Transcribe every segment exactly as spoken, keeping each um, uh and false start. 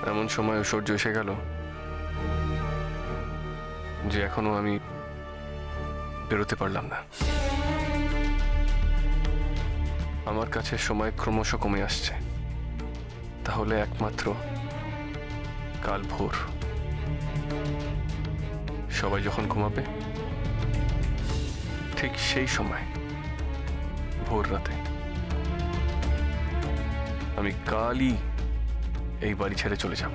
এমন সময় ঐশ্বর্য এসে গেল যে এখনো আমি বেরোতে পারলাম না। আমার কাছে সময় ক্রমশ কমে আসছে। তাহলে একমাত্র কাল ভোর, সবাই যখন ঘুমাবে ঠিক সেই সময় ভোর রাতে আমি কালই এই বাড়ি ছেড়ে চলে যাব।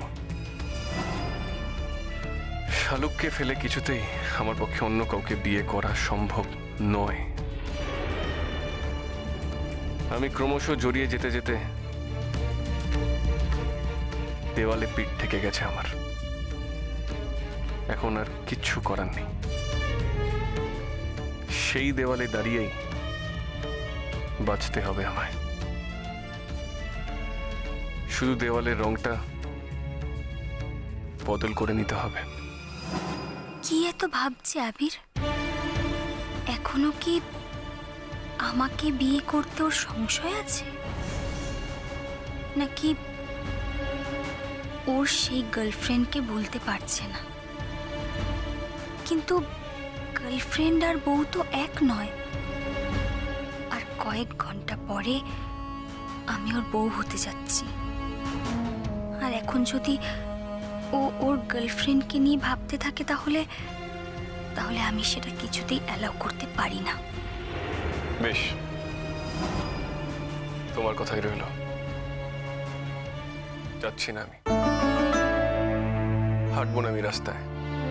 শালুককে ফেলে কিছুতেই আমার পক্ষে অন্য কাউকে বিয়ে করা সম্ভব নয়। আমি ক্রমশ জড়িয়ে যেতে যেতে দেওয়ালে পিঠ ঠেকে গেছে আমার। এখন আর কিচ্ছু করার নেই। সেই দেওয়ালে দাঁড়িয়েই বাঁচতে হবে আমায়। শুধু দেওয়ালের রংটা বদল করে নিতে হবে। কি এত ভাবছে আবির? এখনো কি আমাকে বিয়ে করতে ওর সংশয় আছে, নাকি ওর সেই গার্লফ্রেন্ডকে বলতে পারছে না? কিন্তু গার্লফ্রেন্ড আর বউ তো এক নয়। আর কয়েক ঘন্টা পরে আমি ওর বউ হতে যাচ্ছি। আর এখন যদি ও ওর গার্লফ্রেন্ডকে নিয়ে ভাবতে থাকে তাহলে তাহলে আমি সেটা কিছুতেই অ্যালাউ করতে পারি না। বেশ, তোমার কথাই রইল। যাচ্ছি না আমি, হাঁটবো না আমি রাস্তায়।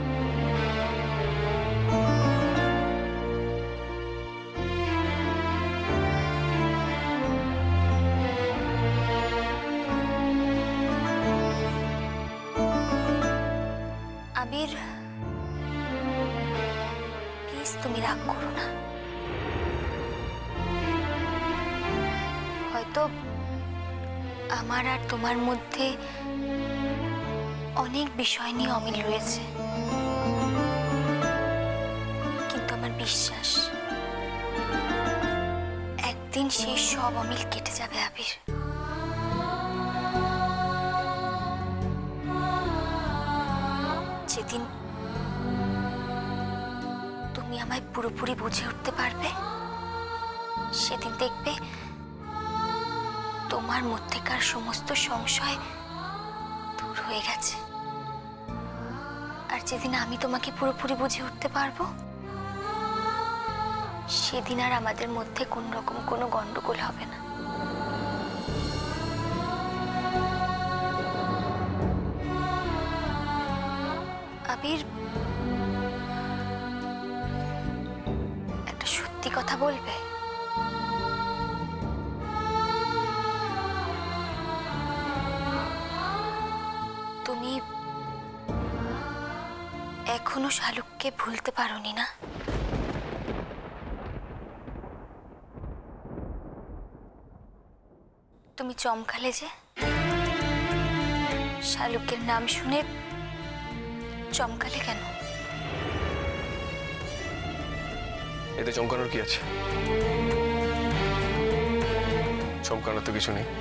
আবির, প্লিজ তুমি রাগ করো না। হয়তো আমার আর তোমার মধ্যে অনেক বিষয় নিয়ে অমিল রয়েছে, কিন্তু আমার বিশ্বাস একদিন সেই সব অমিল কেটে যাবে আবির। যেদিন তুমি আমায় পুরোপুরি বুঝে উঠতে পারবে, সেদিন দেখবে তোমার মধ্যেকার সমস্ত সংশয় দূর হয়ে গেছে। আর যেদিন আমি তোমাকে পুরোপুরি বুঝে উঠতে পারবো, সেদিন আর আমাদের মধ্যে কোন রকম কোনো গন্ডগোল হবে না। আবির, একটা সত্যি কথা বলবে? তুমি এখনো শালুককে ভুলতে পারোনি না? তুমি চমকালে যে, শালুকের নাম শুনে চমকালে কেন? এতে চমকানোর কি আছে? চমকানোর তো কিছু নেই।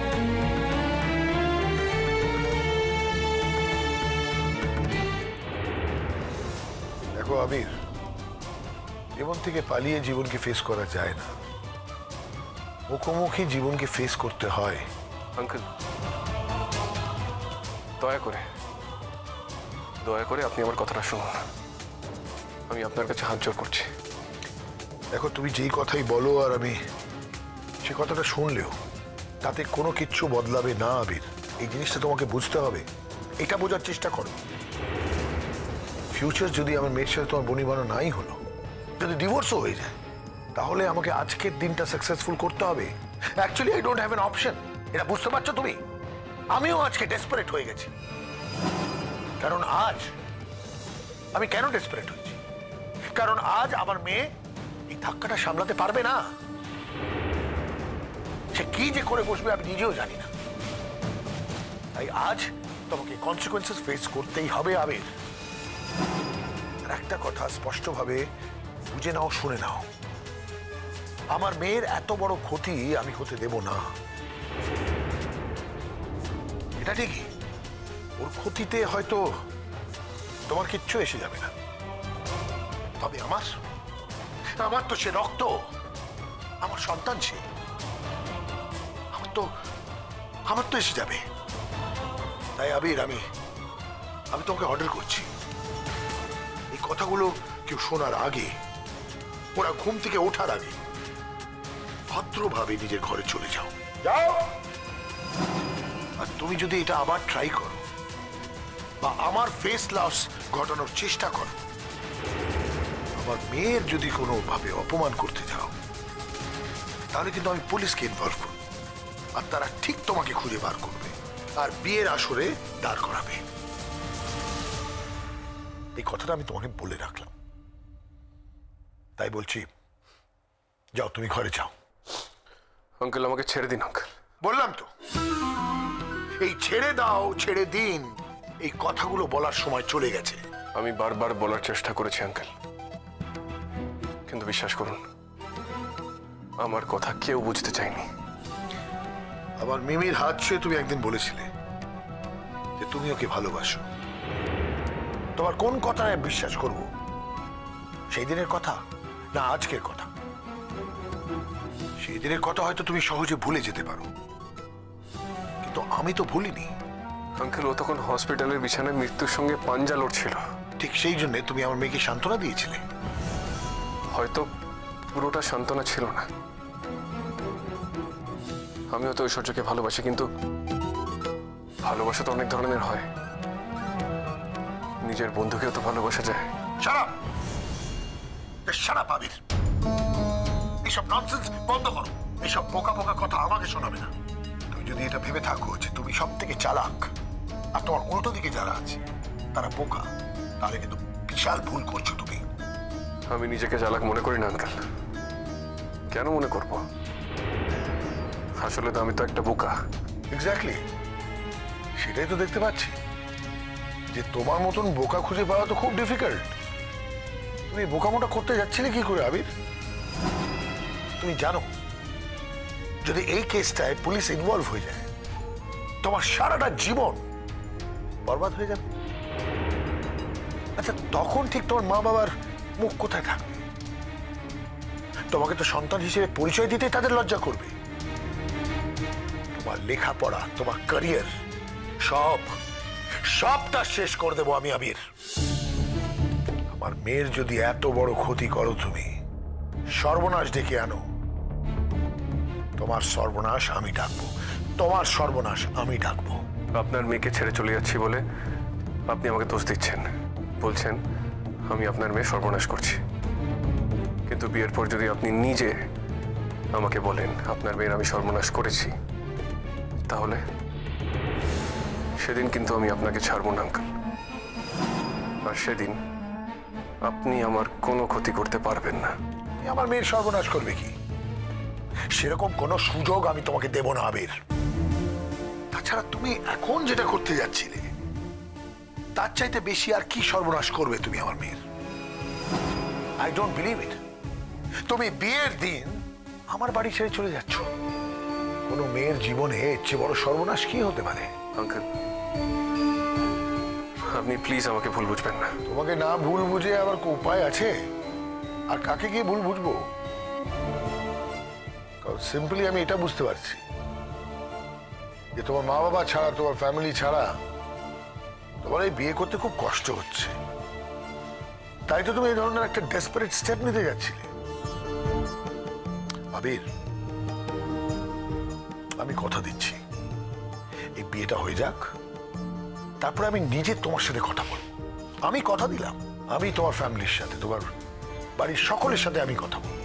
দেখো আবির, জীবন থেকে পালিয়ে জীবনকে ফেস করা যায় না, মুখোমুখি জীবনকে ফেস করতে হয়। আঙ্কেল, দয়া করে দয়া করে আপনি আমার কথাটা শুনুন। আমি আপনার কাছে হাত জোড় করছি। দেখো, তুমি যেই কথাই বলো আর আমি সে কথাটা শুনলেও তাতে কোনো কিচ্ছু বদলাবে না আবির। এই জিনিসটা তোমাকে বুঝতে হবে। এটা বোঝার চেষ্টা করো। ফিউচার যদি আমার মেয়ের সাথে তোমার বনিবনা নাই হলো, যদি ডিভোর্সও হয়ে যায়, তাহলে আমাকে আজকের দিনটা সাকসেসফুল করতে হবে। Actually I don't have an option. এটা বুঝতে পারছো তুমি? আমিও আজকে ডেসপারেট হয়ে গেছি। কারণ আজ আমি কেন ডেসপারেট হয়েছি? কারণ আজ আমার মেয়ে এই ধাক্কাটা সামলাতে পারবে না। সে কি যে করে বসবে আমি নিজেও জানি না। তাই আজ তোমাকে কনসিকুয়েন্সেস ফেস করতেই হবে আবির। আর একটা কথা স্পষ্টভাবে বুঝে নাও, শুনে নাও, আমার মেয়ের এত বড় ক্ষতি আমি হতে দেব না। এটা ঠিকই, ওর ক্ষতিতে হয়তো তোমার কিচ্ছু এসে যাবে না, তবে আমার আমার তো সে রক্ত, আমার সন্তান সে, আমার তো আমার তো এসে যাবে। তাই আবির, আমি আমি তোমাকে অর্ডার করছি, এই কথাগুলো কেউ শোনার আগে, ওরা ঘুম থেকে ওঠার আগে ভদ্রভাবে নিজের ঘরে চলে যাও যাও। আর তুমি যদি এটা আবার ট্রাই করো বা আমার ফেস লস ঘটানোর চেষ্টা করো, আমার মেয়ের যদি কোনো ভাবে অপমান করতে যাও, তাহলে কিন্তু আমি পুলিশকে ইনভলভ করব, আর তারা ঠিক তোমাকে খুঁজে বার করবে আর বিয়ের আসরে দাঁড় করাবে। এই কথাটা আমি তোমাকে বলে রাখলাম। তাই বলছি, যাও তুমি ঘরে যাও। আঙ্কেল, আমাকে ছেড়ে দিন আঙ্কেল। বললাম তো, এই ছেড়ে দাও ছেড়ে দিন এই কথাগুলো বলার সময় চলে গেছে। আমি বারবার বলার চেষ্টা করেছি আঙ্কেল, কিন্তু বিশ্বাস করুন আমার কথা কেউ বুঝতে চায়নি। আবার মিমির হাত ছুঁয়ে তুমি একদিন বলেছিলে যে তুমি ওকে ভালোবাসো। তোমার কোন কথায় বিশ্বাস করব, সেই দিনের কথা না আজকের কথা? সেই দিনের কথা হয়তো তুমি সহজে ভুলে যেতে পারো, কিন্তু আমি তো ভুলিনি। আঙ্কেল, ও তখন হসপিটালের বিছানায় মৃত্যুর সঙ্গে পাঞ্জা লড়ছিল। ঠিক সেই জন্য তুমি আমার মেয়েকে সান্ত্বনা দিয়েছিলে। হয়তো পুরোটা সান্ত্বনা ছিল না। আমিও তো ঐশ্বর্যকে ভালোবাসি, কিন্তু ভালোবাসা তো অনেক ধরনের হয়। নিজের বন্ধুকেও তো ভালোবাসা যায়। Shut up! Shut up Abir! এসব ননসেন্স বন্ধ করো। এসব বোকা বোকা কথা আমাকে শোনাবে না। তুমি যদি এটা ভেবে থাকো যে তুমি সব থেকে চালাক আর তোমার উল্টো দিকে যারা আছে তারা বোকা, তাহলে কিন্তু বিশাল ভুল করছো তুমি। আমি নিজেকে চালাক মনে করি না আঙ্কেল। কেন মনে করব? আসলে তো আমি তো একটা বোকা। এক্স্যাক্টলি, সেটাই তো দেখতে পাচ্ছি যে তোমার মতন বোকা খুঁজে পাওয়া তো খুব ডিফিকাল্ট। তুমি বোকামোটা করতে যাচ্ছিলে কি করে আবির? তুমি জানো যদি এই কেসটায় পুলিশ ইনভলভ হয়ে যায়, তোমার সারাটা জীবন বরবাদ হয়ে যাবে। আচ্ছা, তখন ঠিক তোমার মা বাবার মুখ কোথায় থাকবে? তোমাকে তো সন্তান হিসেবে পরিচয় দিতে তাদের লজ্জা করবে। তোমার লেখাপড়া, তোমার ক্যারিয়ার, সব সবটা শেষ করে দেবো আমি আবির। আমার মেয়ের যদি এত বড় ক্ষতি করো, তুমি সর্বনাশ ডেকে আনো, তোমার সর্বনাশ আমি ডাকবো, তোমার সর্বনাশ আমি ডাকবো। আপনার মেয়েকে ছেড়ে চলে যাচ্ছি বলে আপনি আমাকে দোষ দিচ্ছেন, বলছেন আমি আপনার মেয়ে সর্বনাশ করছি। কিন্তু বিয়ের পর যদি আপনি নিজে আমাকে বলেন আপনার মেয়ের আমি সর্বনাশ করেছি, তাহলে সেদিন কিন্তু আমি আপনাকে ছাড়বো না আঙ্কেল। আর সেদিন আপনি আমার কোনো ক্ষতি করতে পারবেন না। আমার মেয়ের সর্বনাশ করবে কি? সেরকম কোনো সুযোগ আমি তোমাকে দেব না আবির। তাছাড়া তুমি এখন যেটা করতে যাচ্ছিলে তার চাইতে বেশি আর কি সর্বনাশ করবে তুমি আমার মেয়ের? I don't believe it. তুমি বিয়ের দিন আমার বাড়ি ছেড়ে চলে যাচ্ছ। কোনো মেয়ের জীবনে এর চেয়ে বড় সর্বনাশ কি হতে পারে? আঙ্কেল, আপনি প্লিজ আমাকে ভুল বুঝবেন না। তোমাকে না ভুল বুঝে আবার উপায় আছে? আর কাকে গিয়ে ভুল বুঝবো? কারণ সিম্পলি আমি এটা বুঝতে পারছি যে তোমার মা বাবা ছাড়া, তোমার ফ্যামিলি ছাড়া তোমার এই বিয়ে করতে খুব কষ্ট হচ্ছে। তাই তো তুমি এই ধরনের একটা ডেসপারেট স্টেপ নিতে যাচ্ছিলে। আবির, আমি কথা দিচ্ছি এই বিয়েটা হয়ে যাক, তারপরে আমি নিজে তোমার সাথে কথা বলবো। আমি কথা দিলাম, আমি তোমার ফ্যামিলির সাথে, তোমার বাড়ির সকলের সাথে আমি কথা বলবো।